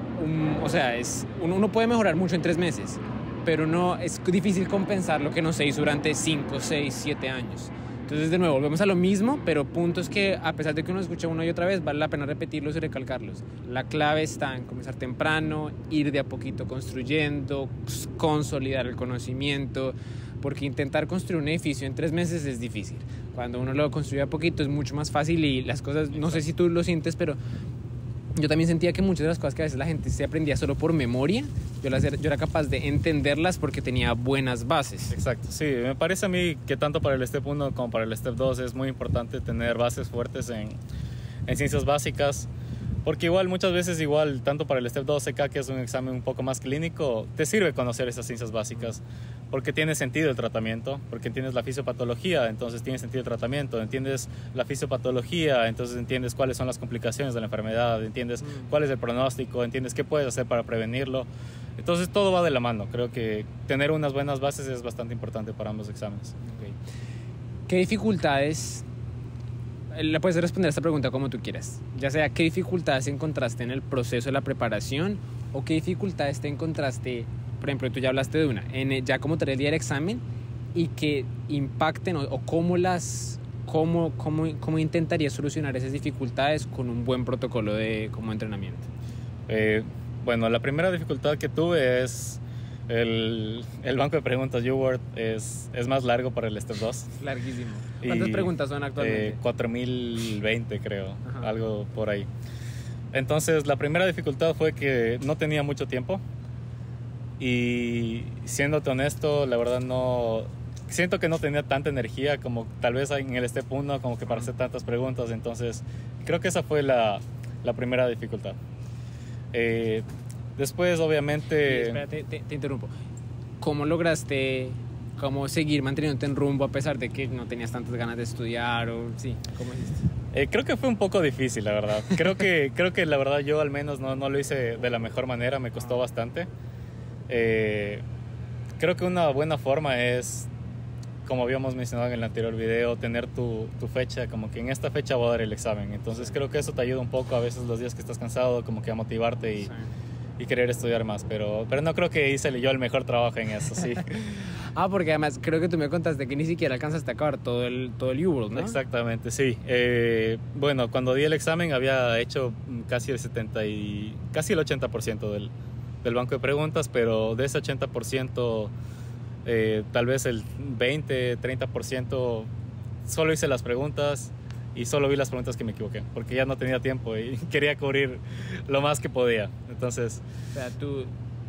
uno puede mejorar mucho en 3 meses, pero no es difícil compensar lo que no se hizo durante 5, 6, 7 años. Entonces, de nuevo, volvemos a lo mismo, pero puntos que, a pesar de que uno escucha una y otra vez, vale la pena repetirlos y recalcarlos. La clave está en comenzar temprano, ir de a poquito construyendo, consolidar el conocimiento, porque intentar construir un edificio en 3 meses es difícil. Cuando uno lo construye a poquito es mucho más fácil y las cosas, no sé si tú lo sientes, pero... yo también sentía que muchas de las cosas que a veces la gente se aprendía solo por memoria, yo era capaz de entenderlas porque tenía buenas bases. Exacto, sí, me parece a mí que tanto para el Step 1 como para el Step 2 es muy importante tener bases fuertes en ciencias básicas, porque muchas veces tanto para el Step 2 CK, que es un examen un poco más clínico, te sirve conocer esas ciencias básicas, porque tiene sentido el tratamiento, porque entiendes la fisiopatología, entonces tiene sentido el tratamiento, entiendes la fisiopatología, entonces entiendes cuáles son las complicaciones de la enfermedad, entiendes cuál es el pronóstico, entiendes qué puedes hacer para prevenirlo. Entonces todo va de la mano. Creo que tener unas buenas bases es bastante importante para ambos exámenes. Okay. ¿Qué dificultades? Le puedes responder a esta pregunta como tú quieras, ya sea qué dificultades encontraste en el proceso de la preparación o qué dificultades te encontraste. Por ejemplo, tú ya hablaste de una, ya como tal el día del examen, y que impacten o cómo intentarías solucionar esas dificultades con un buen protocolo como entrenamiento. Bueno, la primera dificultad que tuve es el banco de preguntas UWorld es más largo para el Step 2. Larguísimo. ¿Cuántas preguntas son actualmente? 4020 creo. Ajá. Algo por ahí. Entonces la primera dificultad fue que no tenía mucho tiempo. Y siéndote honesto, la verdad siento que no tenía tanta energía como tal vez en el Step 1, como que para hacer tantas preguntas. Entonces creo que esa fue la primera dificultad. Después obviamente... Espérate, te interrumpo. ¿Cómo lograste seguir manteniéndote en rumbo a pesar de que no tenías tantas ganas de estudiar? Sí, ¿cómo hiciste? Creo que fue un poco difícil, la verdad. Creo que la verdad yo al menos no lo hice de la mejor manera, me costó bastante. Creo que una buena forma es, como habíamos mencionado en el anterior video, tener tu fecha, como que en esta fecha voy a dar el examen. Entonces creo que eso te ayuda un poco a veces los días que estás cansado, como que a motivarte y querer estudiar más. Pero no creo que hice yo el mejor trabajo en eso, sí. Porque además creo que tú me contaste que ni siquiera alcanzaste a acabar todo el U-World, ¿no? Exactamente, sí. Bueno, cuando di el examen había hecho casi el 80% del banco de preguntas, pero de ese 80%, tal vez el 20-30% solo hice las preguntas y solo vi las preguntas que me equivoqué, porque ya no tenía tiempo y quería cubrir lo más que podía. Entonces, o sea, tú...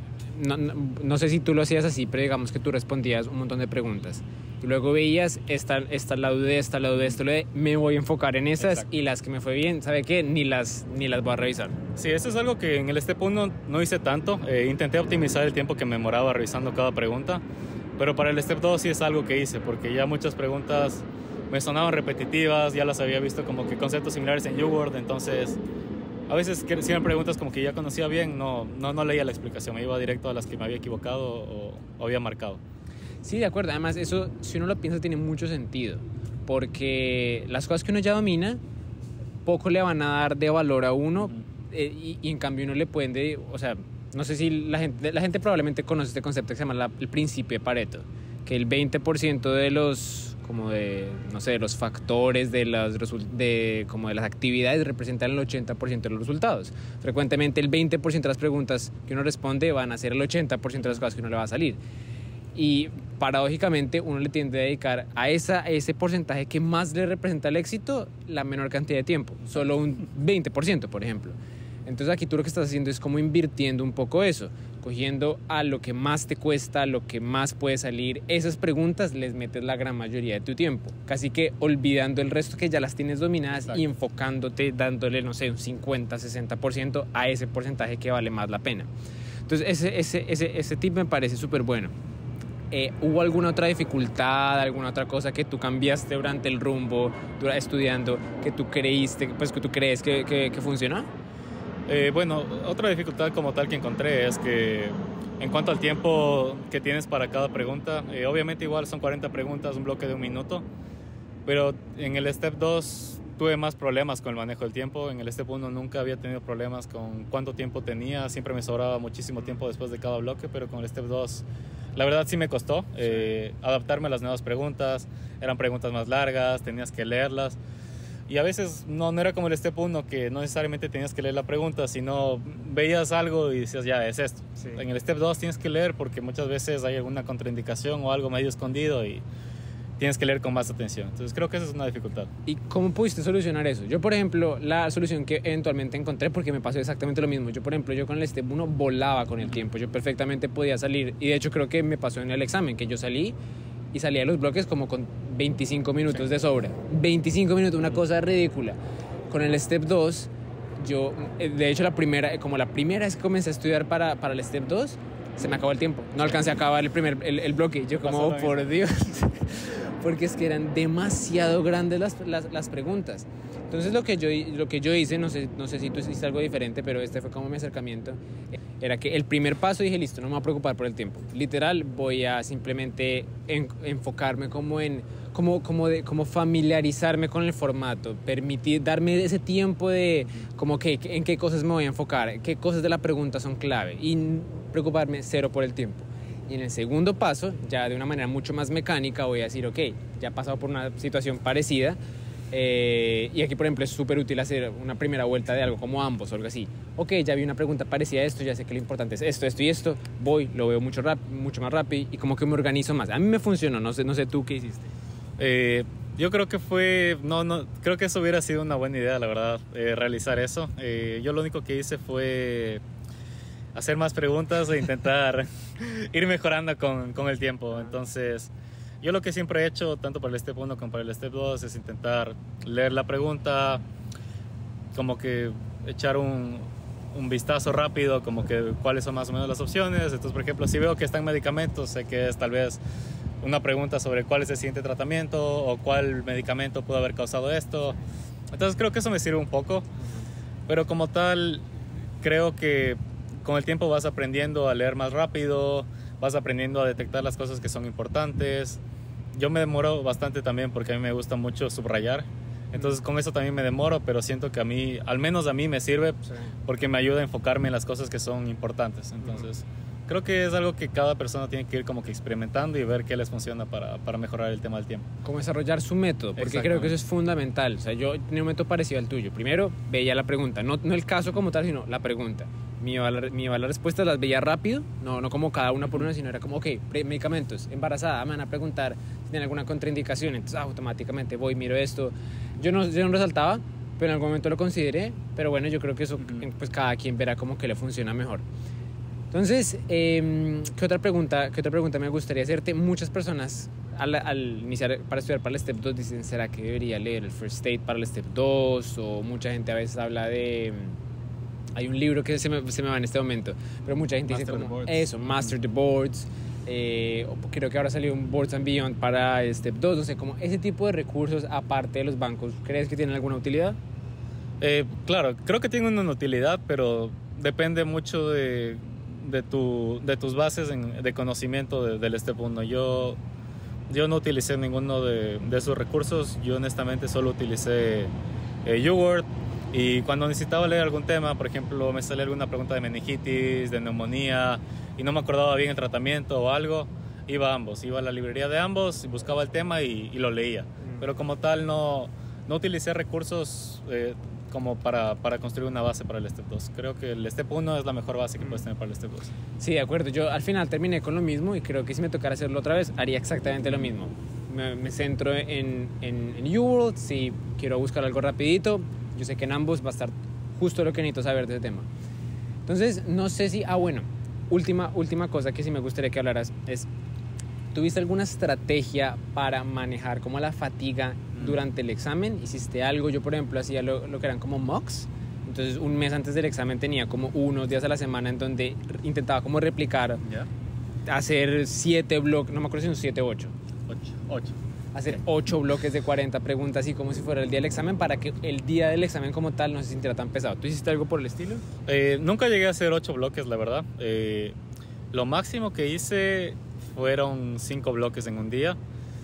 No sé si tú lo hacías así, pero digamos que tú respondías un montón de preguntas y luego veías esta la dudé, esta la dudé, esto lo de, me voy a enfocar en esas. Exacto. Y las que me fue bien, ¿sabe qué? Ni las voy a revisar. Sí, eso es algo que en el Step 1 no hice tanto. Intenté optimizar el tiempo que me demoraba revisando cada pregunta, pero para el Step 2 sí es algo que hice, porque ya muchas preguntas me sonaban repetitivas, ya las había visto como que conceptos similares en U-Word, entonces a veces si eran preguntas como que ya conocía bien, no leía la explicación, me iba directo a las que me había equivocado o había marcado. Sí, de acuerdo. Además, eso, si uno lo piensa, tiene mucho sentido, porque las cosas que uno ya domina, poco le van a dar de valor a uno, y en cambio uno le pueden, o sea, no sé si la gente probablemente conoce este concepto que se llama el principio de Pareto, que el 20% de los... como de, no sé, de los factores de las actividades representan el 80% de los resultados. Frecuentemente el 20% de las preguntas que uno responde van a ser el 80% de las cosas que uno le va a salir. Y paradójicamente uno le tiende a dedicar a ese porcentaje que más le representa el éxito la menor cantidad de tiempo, solo un 20%, por ejemplo. Entonces aquí tú lo que estás haciendo es como invirtiendo un poco eso, cogiendo a lo que más te cuesta, lo que más puede salir, esas preguntas les metes la gran mayoría de tu tiempo, casi que olvidando el resto que ya las tienes dominadas. Exacto. Y enfocándote, dándole, no sé, un 50-60% a ese porcentaje que vale más la pena. Entonces ese tip me parece súper bueno. ¿Hubo alguna otra dificultad, alguna otra cosa que tú cambiaste durante el rumbo, estudiando, que tú crees que funcionó? Bueno, otra dificultad como tal que encontré es que en cuanto al tiempo que tienes para cada pregunta, obviamente igual son 40 preguntas, un bloque de 1 minuto, pero en el Step 2 tuve más problemas con el manejo del tiempo. En el Step 1 nunca había tenido problemas con cuánto tiempo tenía, siempre me sobraba muchísimo tiempo después de cada bloque, pero con el Step 2 la verdad sí me costó adaptarme a las nuevas preguntas. Eran preguntas más largas, tenías que leerlas. Y a veces no era como el Step 1, que no necesariamente tenías que leer la pregunta, sino veías algo y decías, ya, es esto. Sí. En el Step 2 tienes que leer porque muchas veces hay alguna contraindicación o algo medio escondido y tienes que leer con más atención. Entonces creo que esa es una dificultad. ¿Y cómo pudiste solucionar eso? Yo, por ejemplo, la solución que eventualmente encontré, porque me pasó exactamente lo mismo. Yo, por ejemplo, con el Step 1 volaba con el tiempo. Yo perfectamente podía salir, y de hecho creo que me pasó en el examen, que yo salí y salía de los bloques como con 25 minutos de sobra. 25 minutos, una cosa ridícula. Con el Step 2, yo, de hecho, la primera vez que comencé a estudiar para el Step 2, se me acabó el tiempo. No alcancé a acabar el bloque. Yo como, oh, por Dios. Porque es que eran demasiado grandes las preguntas. Entonces lo que yo hice, no sé si tú hiciste algo diferente, pero este fue como mi acercamiento, era que el primer paso dije, listo, no me voy a preocupar por el tiempo. Literal, voy a simplemente enfocarme como familiarizarme con el formato, darme ese tiempo de como que en qué cosas me voy a enfocar, qué cosas de la pregunta son clave y preocuparme cero por el tiempo. Y en el segundo paso, ya de una manera mucho más mecánica, voy a decir, ok, ya he pasado por una situación parecida, y aquí, por ejemplo, es súper útil hacer una primera vuelta de algo como ambos o algo así. Ok, ya vi una pregunta parecida a esto, ya sé que lo importante es esto y esto, lo veo mucho más rápido y como que me organizo más. A mí me funcionó, no sé tú qué hiciste. Yo creo que creo que eso hubiera sido una buena idea, la verdad, realizar eso. Yo lo único que hice fue hacer más preguntas e intentar ir mejorando con el tiempo. Entonces, yo lo que siempre he hecho, tanto para el Step 1 como para el Step 2, es intentar leer la pregunta, como que echar un vistazo rápido, como que cuáles son más o menos las opciones. Entonces, por ejemplo, si veo que están medicamentos, sé que es tal vez una pregunta sobre cuál es el siguiente tratamiento o cuál medicamento pudo haber causado esto. Entonces, creo que eso me sirve un poco. Pero como tal, creo que con el tiempo vas aprendiendo a leer más rápido, vas aprendiendo a detectar las cosas que son importantes. Yo me demoro bastante también porque a mí me gusta mucho subrayar. Entonces con eso también me demoro, pero siento que al menos a mí me sirve, sí, porque me ayuda a enfocarme en las cosas que son importantes. Entonces creo que es algo que cada persona tiene que ir como que experimentando y ver qué les funciona para mejorar el tema del tiempo. Como desarrollar su método, porque creo que eso es fundamental. O sea, yo tenía un método parecido al tuyo. Primero, veía la pregunta, no el caso como tal, sino la pregunta. Me iba las respuestas, las veía rápido, no como cada una por una, sino era como, ok, medicamentos, embarazada, me van a preguntar si tiene alguna contraindicación, entonces automáticamente voy, miro esto. Yo no resaltaba, pero en algún momento lo consideré, pero bueno, yo creo que eso, pues cada quien verá como que le funciona mejor. Entonces, ¿qué otra pregunta me gustaría hacerte? Muchas personas al iniciar para estudiar para el Step 2 dicen, ¿será que debería leer el First Aid para el Step 2? O mucha gente a veces habla de... Hay un libro que se me va en este momento, pero mucha gente dice como eso, Master the Boards. Creo que ahora salió un Boards and Beyond para el Step 2, no sé, como ese tipo de recursos aparte de los bancos, ¿crees que tienen alguna utilidad? Claro, creo que tienen una utilidad, pero depende mucho de tus bases de conocimiento del Step 1. Yo no utilicé ninguno de esos recursos, yo honestamente solo utilicé YouWord, y cuando necesitaba leer algún tema, por ejemplo, me salía alguna pregunta de meningitis, de neumonía, y no me acordaba bien el tratamiento o algo, iba a ambos, iba a la librería de ambos, buscaba el tema y lo leía. Pero como tal no utilicé recursos como para construir una base para el Step 2. Creo que el Step 1 es la mejor base que puedes tener para el Step 2. Sí, de acuerdo. Yo al final terminé con lo mismo y creo que si me tocara hacerlo otra vez, haría exactamente lo mismo. Me centro en YouWorld, si quiero buscar algo rapidito, yo sé que en ambos va a estar justo lo que necesito saber de ese tema. Entonces, no sé si... bueno, última cosa que sí me gustaría que hablaras es... ¿Tuviste alguna estrategia para manejar como la fatiga durante el examen? ¿Hiciste algo? Yo, por ejemplo, hacía lo que eran como mocks. Entonces, un mes antes del examen tenía como unos días a la semana en donde intentaba como replicar, hacer 7 bloques, no me acuerdo si son 7 o 8. 8. Hacer 8 bloques de 40 preguntas, así como si fuera el día del examen, para que el día del examen como tal no se sintiera tan pesado. ¿Tú hiciste algo por el estilo? Nunca llegué a hacer 8 bloques, la verdad. Lo máximo que hice fueron 5 bloques en un día.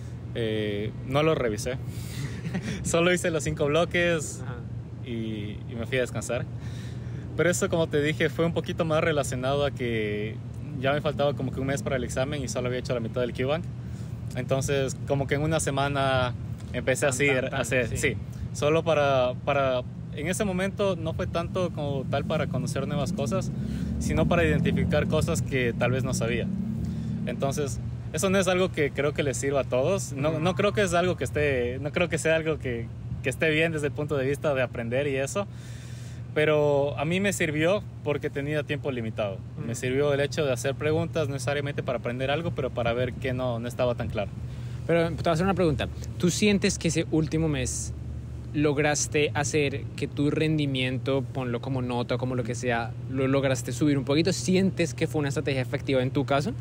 No los revisé. Solo hice los 5 bloques y me fui a descansar. Pero eso, como te dije, fue un poquito más relacionado a que ya me faltaba como que un mes para el examen y solo había hecho la mitad del QBank. Entonces, como que en una semana empecé a hacer, sí, solo para en ese momento no fue tanto como tal para conocer nuevas cosas, sino para identificar cosas que tal vez no sabía. Entonces, eso no es algo que creo que les sirva a todos. No creo que es algo no creo que sea algo que esté bien desde el punto de vista de aprender y eso. Pero a mí me sirvió porque tenía tiempo limitado. Me sirvió el hecho de hacer preguntas, no necesariamente para aprender algo, pero para ver que no estaba tan claro. Pero te voy a hacer una pregunta. ¿Tú sientes que ese último mes lograste hacer que tu rendimiento, ponlo como nota, como lo que sea, lo lograste subir un poquito? ¿Sientes que fue una estrategia efectiva en tu caso?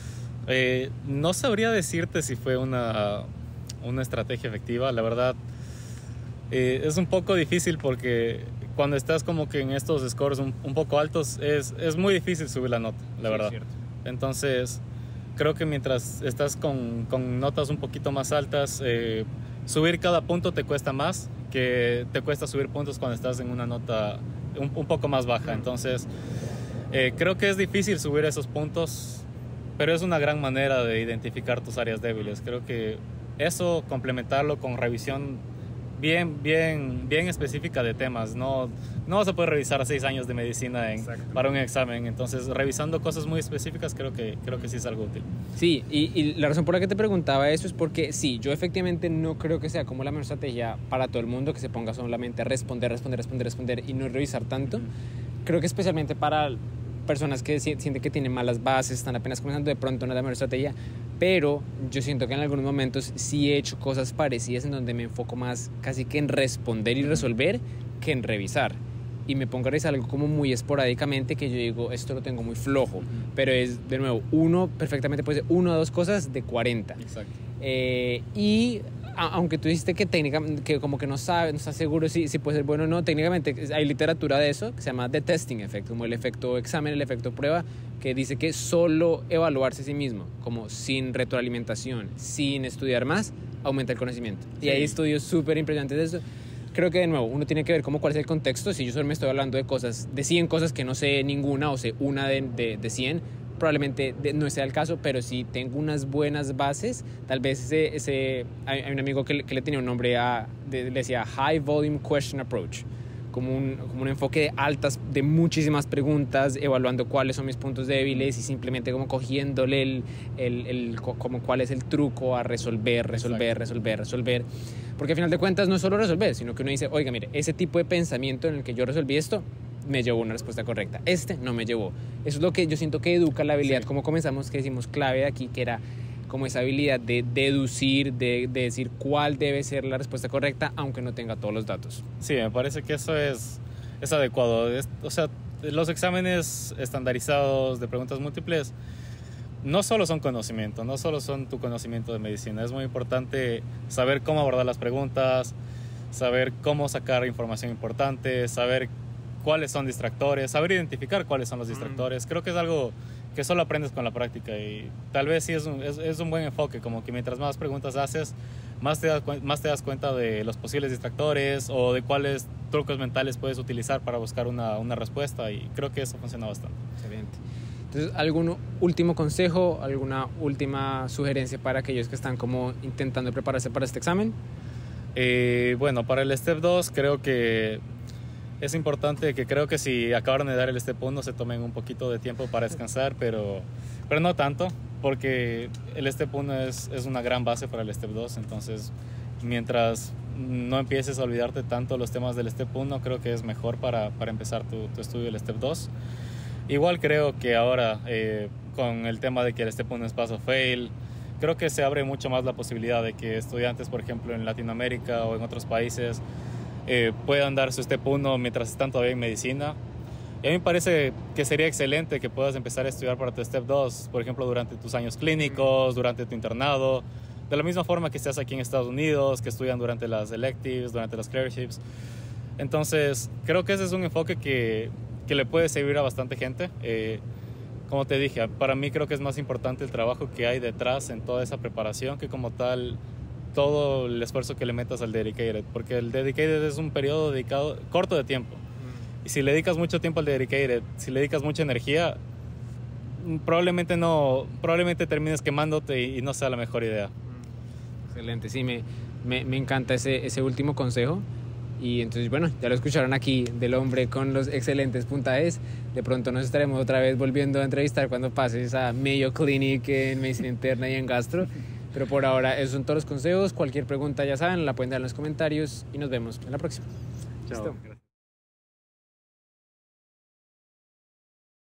No sabría decirte si fue una estrategia efectiva. La verdad, es un poco difícil porque cuando estás como que en estos scores un poco altos, es muy difícil subir la nota, la verdad. Cierto. Entonces, creo que mientras estás con notas un poquito más altas, subir cada punto te cuesta más que te cuesta subir puntos cuando estás en una nota un poco más baja. Entonces, creo que es difícil subir esos puntos, pero es una gran manera de identificar tus áreas débiles. Creo que eso, complementarlo con revisión bien específica de temas. No vas a poder revisar 6 años de medicina para un examen. Entonces, revisando cosas muy específicas, creo que sí es algo útil. Sí, y la razón por la que te preguntaba eso es porque sí, yo efectivamente no creo que sea como la mejor estrategia para todo el mundo, que se ponga solamente a responder y no revisar tanto. Creo que especialmente para personas que sienten que tienen malas bases, están apenas comenzando, de pronto no es la mejor estrategia, pero yo siento que en algunos momentos sí he hecho cosas parecidas en donde me enfoco más casi que en responder y resolver que en revisar, y me pongo a revisar algo como muy esporádicamente, que yo digo, esto lo tengo muy flojo, pero es, de nuevo, perfectamente puede ser 1 o 2 cosas de 40. Exacto. Y aunque tú dijiste que como que no estás seguro si puede ser bueno o no, técnicamente hay literatura de eso que se llama The Testing Effect, como el efecto examen, el efecto prueba, que dice que solo evaluarse a sí mismo, como sin retroalimentación, sin estudiar más, aumenta el conocimiento. Sí. Y hay estudios súper impresionantes de eso. Creo que, de nuevo, uno tiene que ver cuál es el contexto. Si yo solo me estoy hablando de 100 cosas que no sé ninguna, o sé una de 100, probablemente no sea el caso, pero sí tengo unas buenas bases. Tal vez hay un amigo que le tenía un nombre, le decía High Volume Question Approach, como un enfoque de muchísimas preguntas, evaluando cuáles son mis puntos débiles y simplemente como cogiéndole como cuál es el truco a resolver. Porque al final de cuentas no es solo resolver, sino que uno dice, oiga, mire, ese tipo de pensamiento en el que yo resolví esto me llevó a una respuesta correcta. No me llevó. Eso es lo que yo siento que educa la habilidad, como comenzamos, que decimos clave de aquí, que era como esa habilidad de deducir, de decir cuál debe ser la respuesta correcta, aunque no tenga todos los datos. Sí, me parece que eso es adecuado. O sea, los exámenes estandarizados de preguntas múltiples no solo son conocimiento, no solo son tu conocimiento de medicina. Es muy importante saber cómo abordar las preguntas, saber cómo sacar información importante, saber cuáles son distractores, saber identificar cuáles son los distractores. Creo que es algo que solo aprendes con la práctica y tal vez sí es un buen enfoque, como que mientras más preguntas haces, más te das cuenta de los posibles distractores o de cuáles trucos mentales puedes utilizar para buscar una respuesta, y creo que eso funciona bastante. Excelente. Entonces, ¿algún último consejo, alguna última sugerencia para aquellos que están como intentando prepararse para este examen? Bueno, para el Step 2 creo que es importante que creo que si acabaron de dar el Step 1 se tomen un poquito de tiempo para descansar, pero no tanto, porque el Step 1 es una gran base para el Step 2. Entonces, mientras no empieces a olvidarte tanto los temas del Step 1, creo que es mejor para empezar tu estudio del Step 2. Igual creo que ahora, con el tema de que el Step 1 es pass o fail, creo que se abre mucho más la posibilidad de que estudiantes, por ejemplo, en Latinoamérica o en otros países, puedan dar su Step 1 mientras están todavía en medicina. Y a mí me parece que sería excelente que puedas empezar a estudiar para tu Step 2, por ejemplo, durante tus años clínicos, durante tu internado, de la misma forma que estás aquí en Estados Unidos, que estudian durante las electives, durante las clerkships. Entonces, creo que ese es un enfoque que le puede servir a bastante gente. Como te dije, para mí creo que es más importante el trabajo que hay detrás en toda esa preparación que como tal todo el esfuerzo que le metas al dedicated, porque el dedicated es un periodo corto de tiempo, y si le dedicas mucho tiempo al dedicated, si le dedicas mucha energía, probablemente termines quemándote y no sea la mejor idea. Excelente, sí, me encanta ese último consejo. Y entonces, bueno, ya lo escucharon aquí del hombre con los excelentes puntajes. De pronto nos estaremos otra vez volviendo a entrevistar cuando pases a Mayo Clinic en medicina interna y en gastro. Pero por ahora, esos son todos los consejos. Cualquier pregunta, ya saben, la pueden dar en los comentarios y nos vemos en la próxima. Chao. Listo.